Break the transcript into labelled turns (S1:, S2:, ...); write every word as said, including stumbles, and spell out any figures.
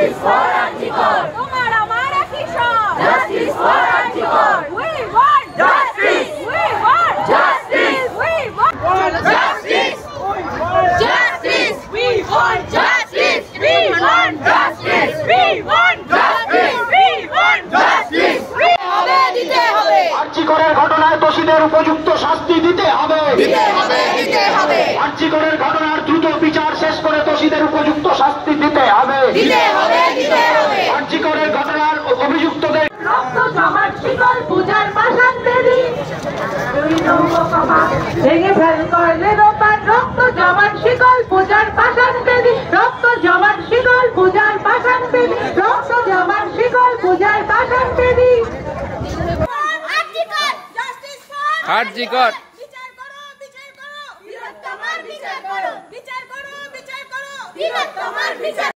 S1: Justice for Arjikor.
S2: তোমার আমার একই সব।
S1: Justice for Arjikor.
S2: We want
S1: Justice.
S2: We want
S1: Justice.
S2: We want
S1: Justice. Justice.
S2: We want
S1: Justice.
S2: We want
S1: Justice.
S2: We want
S1: Justice.
S2: We want
S1: Justice.
S2: হবে দিতে হবে।
S3: আরজিকরের ঘটনায় দোষীদের উপযুক্ত শাস্তি দিতে হবে
S1: দিতে হবে দিতে হবে
S3: আরজিকরের ঘটনার দ্রুত বিচার শেষ করে দোষীদের উপযুক্ত শাস্তি দিতে হবে
S1: দিতে হবে দিতে হবে
S3: আরজিকরের ঘটনার অভিযুক্তদের
S2: রক্ত জমার শিকল পূজার পাশান দেবী ভেঙে ফেল করলে রোপার রক্ত জমার শিকল পূজার পাশান দেবী রক্ত জমার শিকল পূজার পাশান দেবী রক্ত জমার শিকল পূজার পাশান দেবী
S4: আরজিকর
S2: বিচার করো বিচার করো বীরত্বমার বিচার করো বিচার করো বিচার করো বীরত্বমার বিচার